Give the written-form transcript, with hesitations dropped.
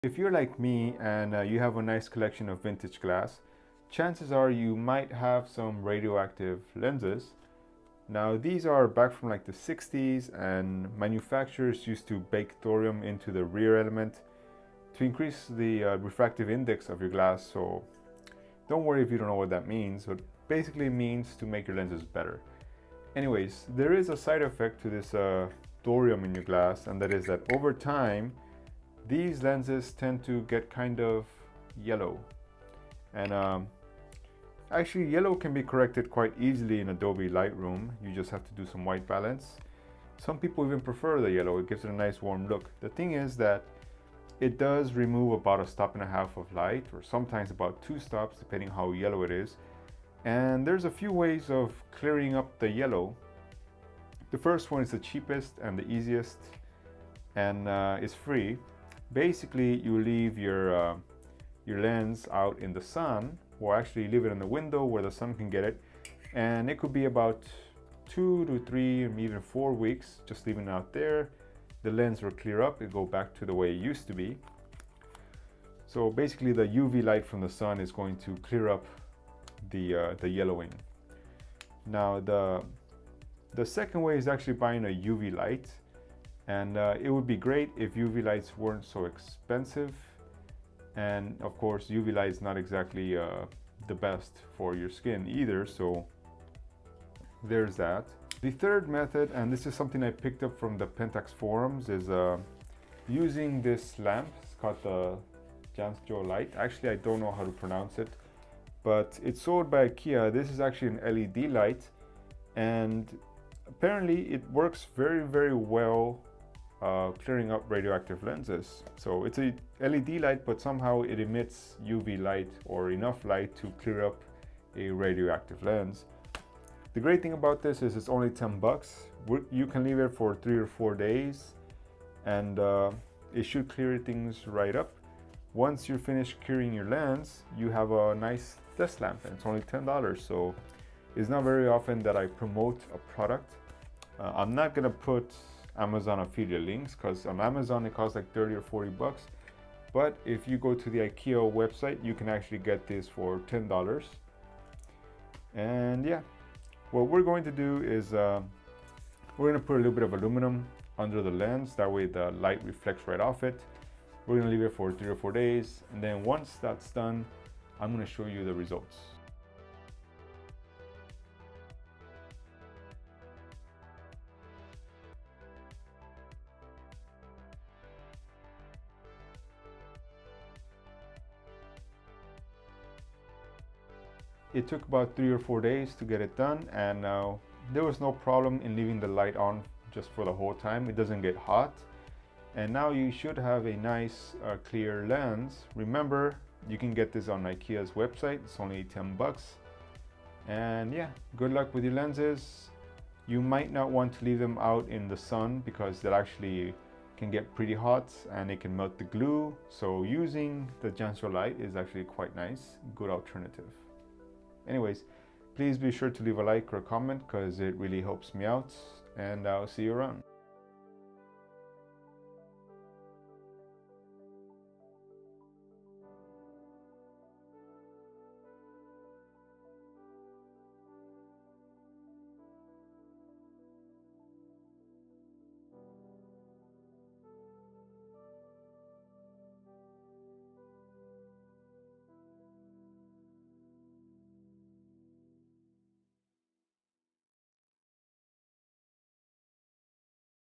If you're like me and you have a nice collection of vintage glass, chances are you might have some radioactive lenses. Now these are back from like the 60s, and manufacturers used to bake thorium into the rear element to increase the refractive index of your glass. So don't worry if you don't know what that means, but basically it means to make your lenses better. Anyways, there is a side effect to this thorium in your glass, and that is that over time these lenses tend to get kind of yellow. And actually yellow can be corrected quite easily in Adobe Lightroom. You just have to do some white balance. Some people even prefer the yellow. It gives it a nice warm look. The thing is that it does remove about 1.5 stops of light, or sometimes about 2 stops depending how yellow it is. And there's a few ways of clearing up the yellow. The first one is the cheapest and the easiest, and it's free. Basically, you leave your lens out in the sun, or actually leave it in the window where the sun can get it, and it could be about 2 to 3 or even 4 weeks. Just leaving it out there, the lens will clear up, it go back to the way it used to be. So basically, the UV light from the sun is going to clear up the yellowing. Now the second way is actually buying a UV light. And it would be great if UV lights weren't so expensive. And of course, UV light is not exactly the best for your skin either, so there's that. The third method, and this is something I picked up from the Pentax forums, is using this lamp. It's called the Jansjo light. Actually, I don't know how to pronounce it, but it's sold by IKEA. This is actually an LED light, and apparently it works very, very well clearing up radioactive lenses. So it's a LED light, but somehow it emits UV light, or enough light to clear up a radioactive lens. The great thing about this is it's only 10 bucks. You can leave it for 3 or 4 days, and it should clear things right up. Once you're finished curing your lens, you have a nice desk lamp, and it's only $10. So it's not very often that I promote a product. I'm not gonna put Amazon affiliate links, because on Amazon it costs like 30 or 40 bucks. But if you go to the IKEA website, you can actually get this for $10. And yeah, what we're going to do is we're going to put a little bit of aluminum under the lens. That way the light reflects right off it. We're going to leave it for 3 or 4 days. And then once that's done, I'm going to show you the results. It took about 3 or 4 days to get it done, and there was no problem in leaving the light on just for the whole time. It doesn't get hot, and now you should have a nice clear lens. Remember, you can get this on IKEA's website. It's only 10 bucks. And yeah, good luck with your lenses. You might not want to leave them out in the sun, because that actually can get pretty hot and it can melt the glue. So using the Jansjo light is actually quite nice, good alternative. Anyways, please be sure to leave a like or a comment, because it really helps me out, and I'll see you around.